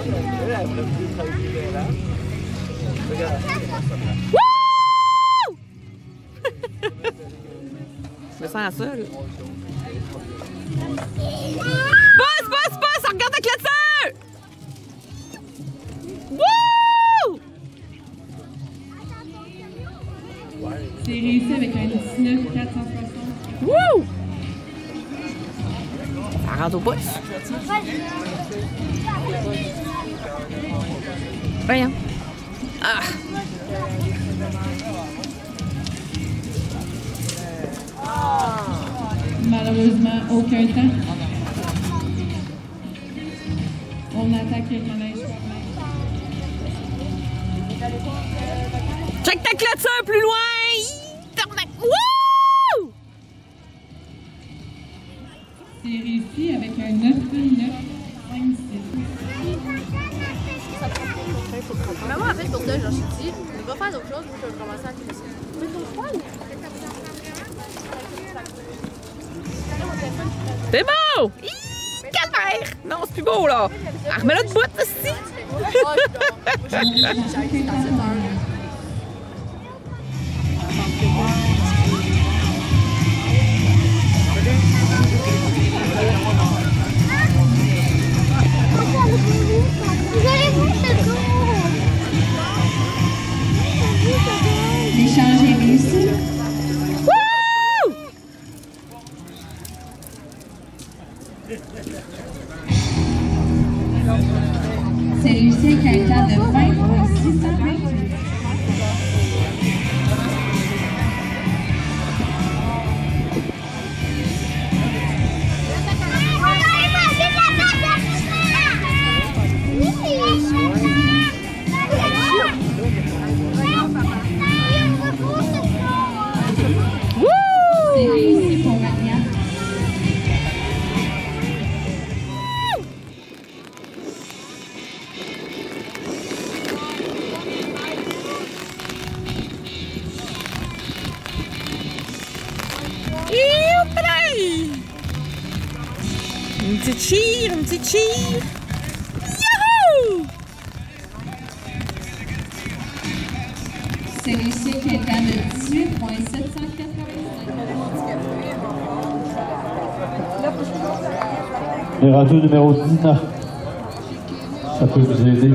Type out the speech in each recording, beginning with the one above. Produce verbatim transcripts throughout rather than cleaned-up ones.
Je me sens à ça, là. Pousse, pousse, pousse! Regarde ta clôture! Wouh! C'est réussi avec un dix-neuf quatre cent soixante. Wouh! Ça rentre au pouce. Voyons. Ah! Malheureusement, aucun temps. On attaque le manège. Check ta clôture plus loin! Wouh! C'est réussi avec un neuf neuf cinq six. Mais moi, en fait, pour ça, genre, je suis dit, on va faire d'autres choses, moi, je vais commencer à crisser. Mais ton froid, C'est beau! Hi! Calvaire! Non, c'est plus beau, là! Ah, remets-la de bout, ici! L'échange est réussi. Wouh! C'est réussi avec un temps de vingt virgule six cent vingt-huit. C'est réussi pour Maria. Une petite cheer, une petite cheer! Yahoo! C'est réussi avec un temps de dix-huit virgule sept cent quatre-vingt-cinq. Le radio numéro dix-neuf. Ça peut vous aider.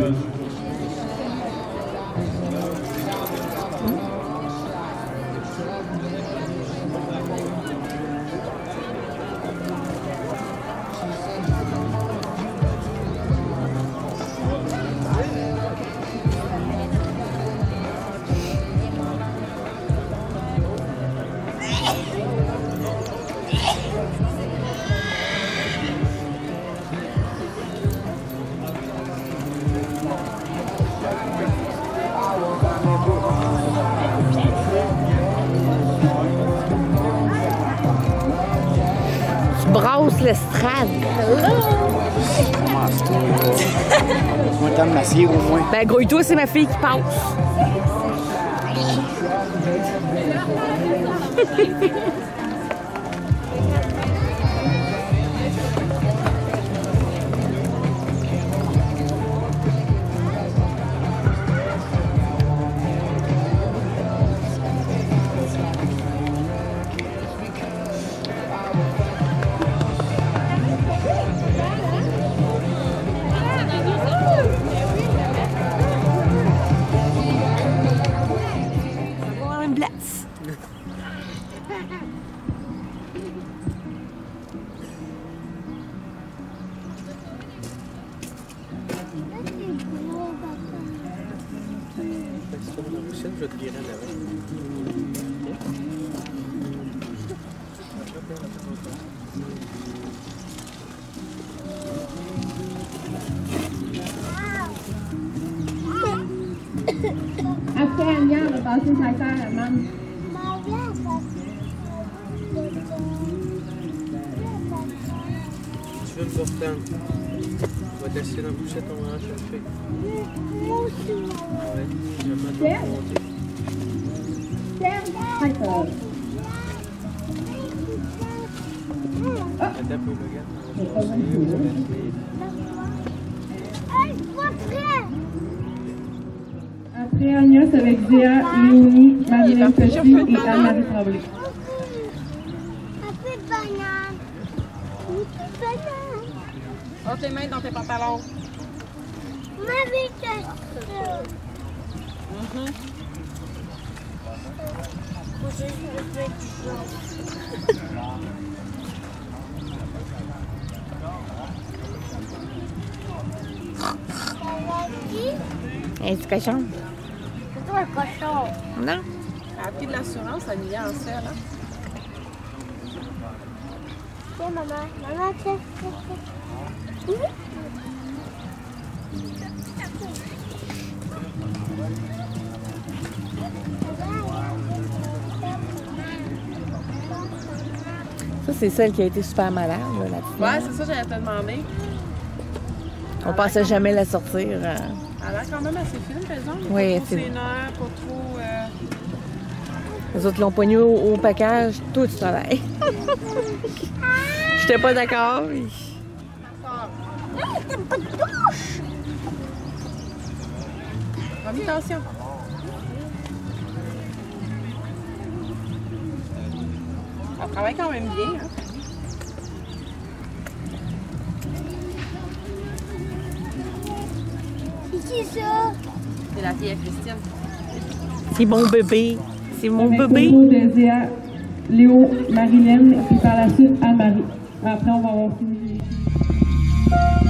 Brasse l'estrade. Moi, t'as de m'assier au moins. Ben, grouille-toi, c'est ma fille qui passe. Je vais te guérir là-bas. Après Anya, on va passer sa terre à Maman. Tu veux me porter un? On va te laisser dans la bouchette, on va chercher. Moi aussi. Ouais, j'aime bien te monter. D'accord. Attends un peu, regarde. On va chercher, on va chercher. Hey, moi, Après Agnès avec Zéa, Léonie, Marilyn Petit et Anne-Marie Tremblay. Un peu de banane. Une petite banane. Porte les mains dans tes pantalons. Ma vie, c'est ça. Mhm. Moi, je veux mettre du jaune. Un petit cochon. C'est toi un cochon. Non? Elle a pris de l'assurance, elle y a en selle. Hein? Tiens, maman. Maman, tiens, tiens, tiens. Oui. Ça, c'est celle qui a été super malade, là, la petite. Ouais, c'est ça que j'allais te demander. On pensait jamais la sortir. euh. Elle a l'air quand même assez fine, par exemple. Oui, Pas trop c'est- ses nerfs, pas trop... Euh... Les autres l'ont pogné au, au package, tout du travail. J'étais pas d'accord. Remis attention. Elle travaille quand même bien. Hein? C'est qui ça? C'est la fille à Christine. C'est mon bébé. C'est mon Avec bébé. photo de Zéa, Léo, Marilyn, puis par la suite Anne-Marie. Après, on va avoir fini.